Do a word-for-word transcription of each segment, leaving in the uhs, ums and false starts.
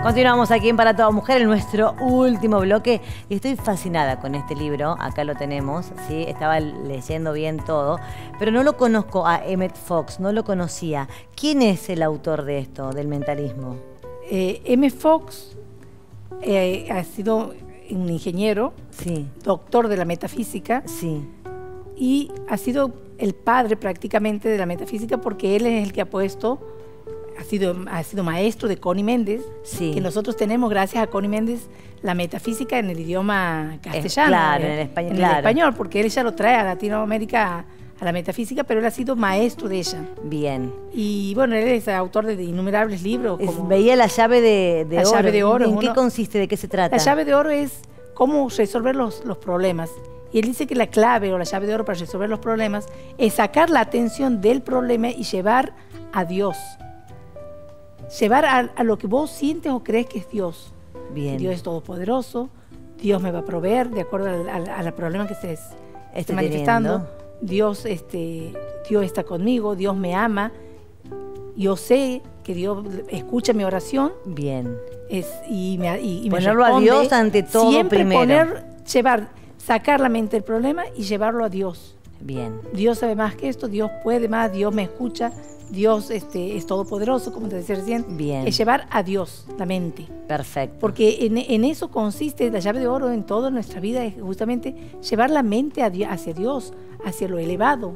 Continuamos aquí en Para Toda Mujer, en nuestro último bloque. Y estoy fascinada con este libro. Acá lo tenemos, ¿sí? Estaba leyendo bien todo. Pero no lo conozco a Emmett Fox, no lo conocía. ¿Quién es el autor de esto, del mentalismo? Eh, Emmett Fox eh, ha sido un ingeniero, sí, doctor de la metafísica. Sí. Y ha sido el padre prácticamente de la metafísica porque él es el que ha puesto... Ha sido, ha sido maestro de Connie Méndez, sí, que nosotros tenemos, gracias a Connie Méndez, la metafísica en el idioma castellano. Es, claro, eh, en el español. En claro. el español, porque él ya lo trae a Latinoamérica a, a la metafísica, pero él ha sido maestro de ella. Bien. Y bueno, él es autor de innumerables libros. Como es, veía la llave de, de la oro. Llave de oro. ¿En uno, qué consiste? ¿De qué se trata? La llave de oro es cómo resolver los, los problemas. Y él dice que la clave o la llave de oro para resolver los problemas es sacar la atención del problema y llevar a Dios. Llevar a, a lo que vos sientes o crees que es Dios. Bien. Dios es todopoderoso, Dios me va a proveer de acuerdo al, al, al problema que se es, esté manifestando. Teniendo. Dios, este, Dios está conmigo, Dios me ama. Yo sé que Dios escucha mi oración. Bien. Es, y me, y, y Ponerlo me responde. a Dios ante todo Siempre primero. Poner, llevar, sacar la mente del problema y llevarlo a Dios. Bien. Dios sabe más que esto, Dios puede más, Dios me escucha. Dios este, es todopoderoso, como te decía recién. Bien. Es llevar a Dios la mente. Perfecto. Porque en, en eso consiste la llave de oro en toda nuestra vida, es justamente llevar la mente a Dios, hacia Dios, hacia lo elevado.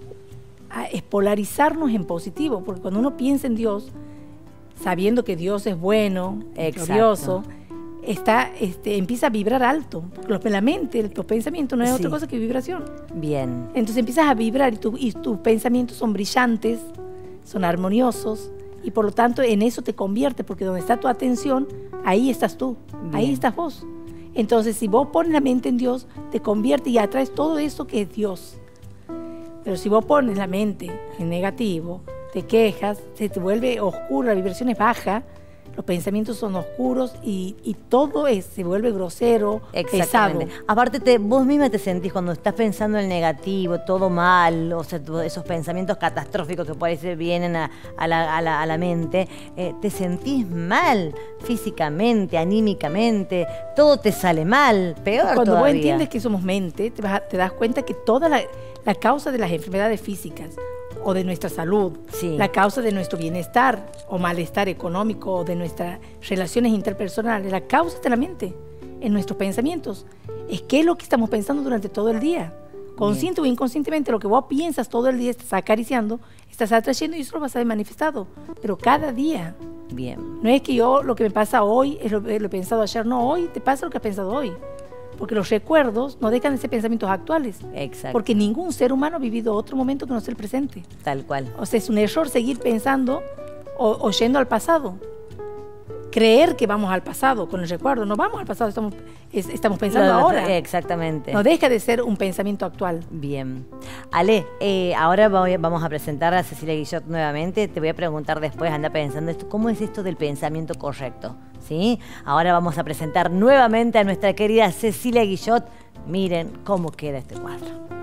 A, es polarizarnos en positivo, porque cuando uno piensa en Dios, sabiendo que Dios es bueno, glorioso, está, este, empieza a vibrar alto. Porque la mente, los pensamientos no es sí. otra cosa que vibración. Bien. Entonces empiezas a vibrar y, tu, y tus pensamientos son brillantes, son armoniosos y por lo tanto en eso te convierte, porque donde está tu atención, ahí estás tú, bien. Ahí estás vos. Entonces si vos pones la mente en Dios, te convierte y atraes todo eso que es Dios. Pero si vos pones la mente en negativo, te quejas, se te vuelve oscuro, la vibración es baja, los pensamientos son oscuros y, y todo es, se vuelve grosero, pesado. Aparte, te, vos misma te sentís cuando estás pensando en negativo, todo mal, o sea, esos pensamientos catastróficos que por ahí se vienen a, a, la, a, la, a la mente, eh, te sentís mal físicamente, anímicamente, todo te sale mal, peor Cuando todavía. vos entiendes que somos mente, te, vas a, te das cuenta que toda la, la causa de las enfermedades físicas o de nuestra salud, sí. la causa de nuestro bienestar o malestar económico o de nuestras relaciones interpersonales, la causa está en la mente, en nuestros pensamientos. Es qué es lo que estamos pensando durante todo el día. Consciente Bien. o inconscientemente, lo que vos piensas todo el día, estás acariciando, estás atrayendo y eso lo vas a ver manifestado. Pero cada día. Bien. No es que yo lo que me pasa hoy es lo, lo he pensado ayer, no, hoy te pasa lo que has pensado hoy. Porque los recuerdos no dejan de ser pensamientos actuales. Exacto. Porque ningún ser humano ha vivido otro momento que no sea el presente. Tal cual. O sea, es un error seguir pensando o, o yendo al pasado. Creer que vamos al pasado con el recuerdo. No vamos al pasado, estamos, es, estamos pensando no, ahora. Exactamente. No deja de ser un pensamiento actual. Bien. Ale, eh, ahora voy, vamos a presentar a Cecilia Guillot nuevamente. Te voy a preguntar después, anda pensando esto, ¿cómo es esto del pensamiento correcto? ¿Sí? Ahora vamos a presentar nuevamente a nuestra querida Cecilia Guillot. Miren cómo queda este cuadro.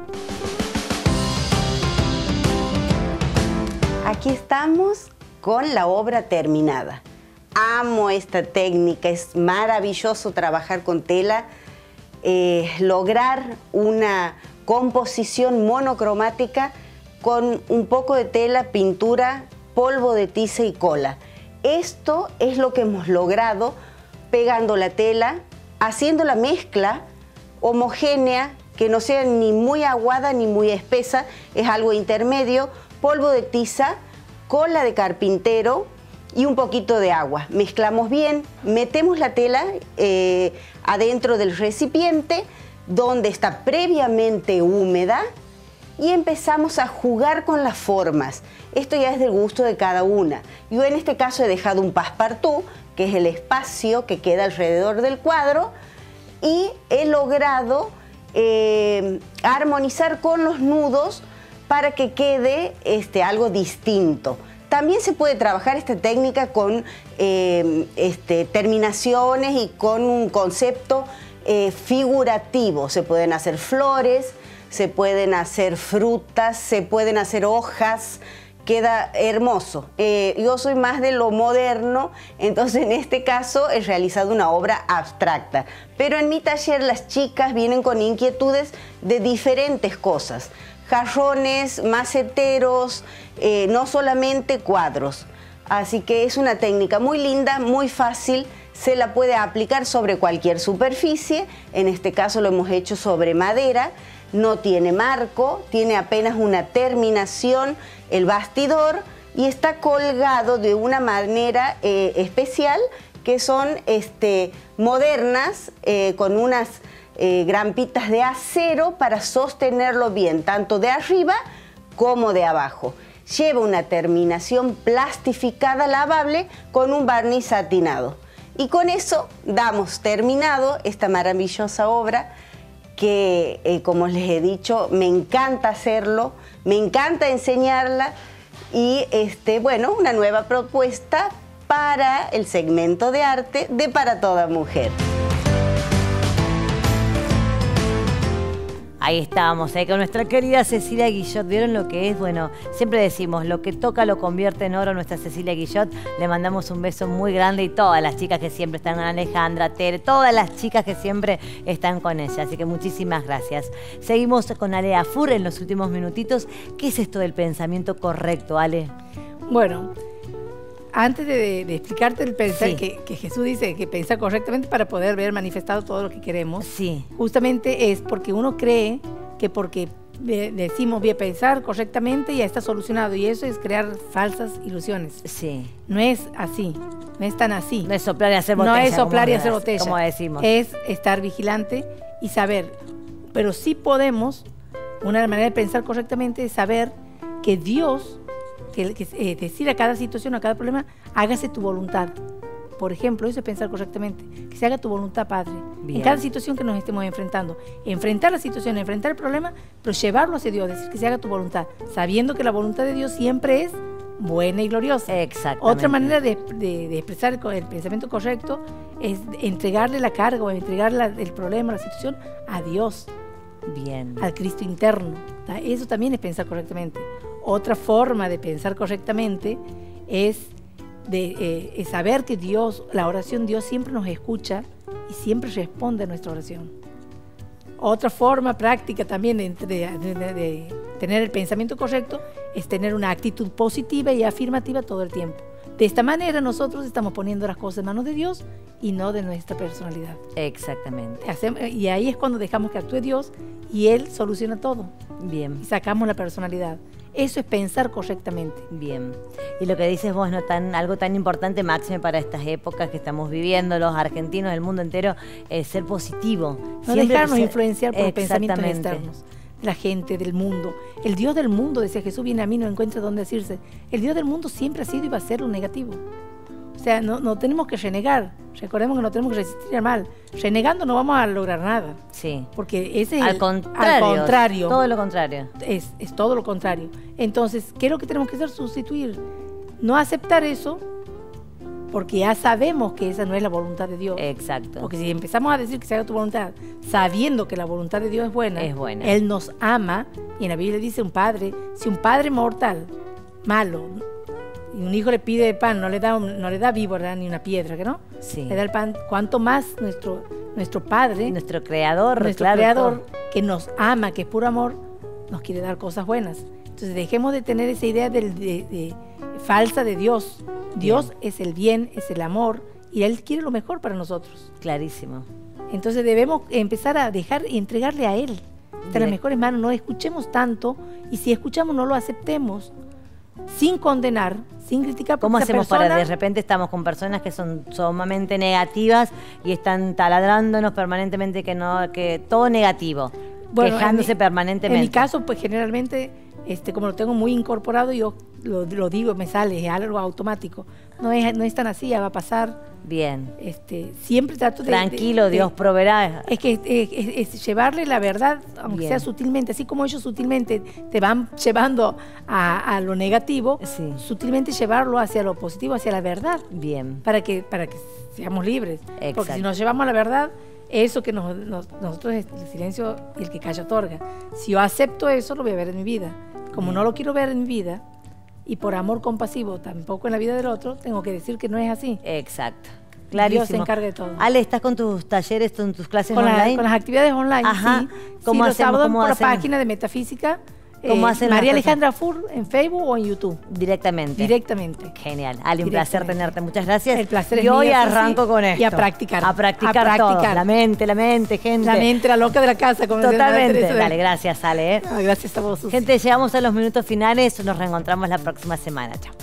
Aquí estamos con la obra terminada. Amo esta técnica, es maravilloso trabajar con tela, eh, lograr una composición monocromática con un poco de tela, pintura, polvo de tiza y cola. Esto es lo que hemos logrado pegando la tela, haciendo la mezcla homogénea, que no sea ni muy aguada ni muy espesa, es algo intermedio, polvo de tiza, cola de carpintero y un poquito de agua. Mezclamos bien, metemos la tela eh, adentro del recipiente donde está previamente húmeda y empezamos a jugar con las formas. Esto ya es del gusto de cada una. Yo en este caso he dejado un passepartout, que es el espacio que queda alrededor del cuadro, y he logrado eh, armonizar con los nudos para que quede este, algo distinto. También se puede trabajar esta técnica con eh, este, terminaciones y con un concepto eh, figurativo. Se pueden hacer flores, se pueden hacer frutas, se pueden hacer hojas queda hermoso. Eh, yo soy más de lo moderno, entonces en este caso he realizado una obra abstracta. Pero en mi taller las chicas vienen con inquietudes de diferentes cosas. Jarrones, maceteros, eh, no solamente cuadros. Así que es una técnica muy linda, muy fácil, se la puede aplicar sobre cualquier superficie. En este caso lo hemos hecho sobre madera. No tiene marco, tiene apenas una terminación, el bastidor, y está colgado de una manera eh, especial, que son este, modernas, eh, con unas eh, grampitas de acero para sostenerlo bien, tanto de arriba como de abajo. Lleva una terminación plastificada lavable con un barniz satinado. Y con eso damos terminado esta maravillosa obra, que eh, como les he dicho, me encanta hacerlo, me encanta enseñarla, y este, bueno, una nueva propuesta para el segmento de arte de Para Toda Mujer. Ahí estábamos, ahí con nuestra querida Cecilia Guillot. ¿Vieron lo que es? Bueno, siempre decimos, lo que toca lo convierte en oro. Nuestra Cecilia Guillot, le mandamos un beso muy grande, y todas las chicas que siempre están, Alejandra, Tere, todas las chicas que siempre están con ella. Así que muchísimas gracias. Seguimos con Ale Afur en los últimos minutitos. ¿Qué es esto del pensamiento correcto, Ale? Bueno, antes de, de explicarte el pensar, Sí. que, que Jesús dice que piensa correctamente para poder ver manifestado todo lo que queremos, Sí. justamente es porque uno cree que porque de- decimos voy a pensar correctamente ya está solucionado, y eso es crear falsas ilusiones. Sí. No es así, no es tan así. No es soplar y hacer botella. No es soplar y como- hacer botella. Como decimos. Es estar vigilante y saber. Pero sí podemos, una manera de pensar correctamente es saber que Dios, que, que, eh, decir a cada situación, a cada problema, hágase tu voluntad. Por ejemplo, eso es pensar correctamente. Que se haga tu voluntad, Padre. Bien. En cada situación que nos estemos enfrentando. Enfrentar la situación, enfrentar el problema, pero llevarlo hacia Dios, decir que se haga tu voluntad, sabiendo que la voluntad de Dios siempre es buena y gloriosa. Exactamente. Otra manera de, de- de expresar el, el pensamiento correcto es entregarle la carga o entregarle la- el problema, la situación a Dios, Bien. al Cristo interno. ¿tá? Eso también es pensar correctamente. Otra forma de pensar correctamente es, de, eh, es saber que Dios, la oración, Dios siempre nos escucha y siempre responde a nuestra oración. Otra forma práctica también de, de- de- de tener el pensamiento correcto es tener una actitud positiva y afirmativa todo el tiempo. De esta manera nosotros estamos poniendo las cosas en manos de Dios y no de nuestra personalidad. Exactamente. Hacemos- y ahí es cuando dejamos que actúe Dios y Él soluciona todo Bien. y sacamos la personalidad. Eso es pensar correctamente. Bien. Y lo que dices vos, ¿no? Tan, algo tan importante, máxime para estas épocas que estamos viviendo, los argentinos del mundo entero, es ser positivo. No Siempre dejarnos ser- influenciar por los pensamientos Exactamente. externos. La gente, del mundo. El Dios del mundo, decía Jesús, viene a mí, no encuentra dónde decirse. El Dios del mundo siempre ha sido y va a ser lo negativo. O sea, no, no tenemos que renegar. Recordemos que no tenemos que resistir al mal. Renegando no vamos a lograr nada. Sí. Porque ese es Al el- contrario. al contrario. Todo lo contrario. Es, es todo lo contrario. Entonces, ¿qué es lo que tenemos que hacer? Sustituir. No aceptar eso, porque ya sabemos que esa no es la voluntad de Dios. Exacto. Porque si empezamos a decir que se haga tu voluntad, sabiendo que la voluntad de Dios es buena, Es buena. Él nos ama, y en la Biblia dice un padre, si un padre mortal, malo, y un hijo le pide pan, no le da, no le da víbora ni una piedra, ¿que no? Sí. Le da el pan, cuanto más nuestro, nuestro Padre, Nuestro creador, nuestro claro, Creador, todo. que nos ama, que es puro amor, nos quiere dar cosas buenas. Entonces dejemos de tener esa idea del- de, de- falsa de Dios. Dios Bien. es el bien, es el amor, y Él quiere lo mejor para nosotros. Clarísimo. Entonces debemos empezar a dejar y entregarle a Él. Está en las Bien. mejores manos, no escuchemos tanto, y si escuchamos no lo aceptemos, sin condenar, sin criticar. porque ¿Cómo esa hacemos persona- para de repente estamos con personas que son sumamente negativas y están taladrándonos permanentemente que no, que todo negativo, Bueno, quejándose en mi- permanentemente? En mi caso, pues generalmente, este, como lo tengo muy incorporado, yo lo, lo digo, me sale, es algo automático. No es, no es tan así, ya va a pasar. Bien. Este, siempre trato de... Tranquilo, de- de- Dios proveerá. Es que es, es- es llevarle la verdad, aunque Bien. sea sutilmente, así como ellos sutilmente te van llevando a, a lo negativo, Sí. sutilmente llevarlo hacia lo positivo, hacia la verdad, Bien. para que, para que seamos libres. Porque Exacto. si nos llevamos a la verdad, eso que nos, nos- nosotros, el silencio y el que calla otorga. Si yo acepto eso, lo voy a ver en mi vida. Como Bien. no lo quiero ver en mi vida, y por amor compasivo tampoco en la vida del otro, tengo que decir que no es así. Exacto. Clarísimo. Dios se encarga de todo. Ale, ¿estás con tus talleres, con tus clases con online? La, con las actividades online, Ajá. sí. ¿Cómo sí, hacemos? los sábados ¿Cómo por hacen? la página de Metafísica. ¿Cómo eh, hacen María las Alejandra Fur en Facebook o en YouTube. Directamente. Directamente. Genial. Ale, un placer tenerte. Muchas gracias. El placer es Y hoy mío, arranco sí. con esto. Y a practicar. A practicar, a practicar. todo. La mente, la mente, gente. La mente, la loca de la casa. Como Totalmente. Dale, gracias, Ale. ¿eh? Ah, gracias a vos, Susi. Gente, llegamos a los minutos finales. Nos reencontramos la próxima semana. Chao.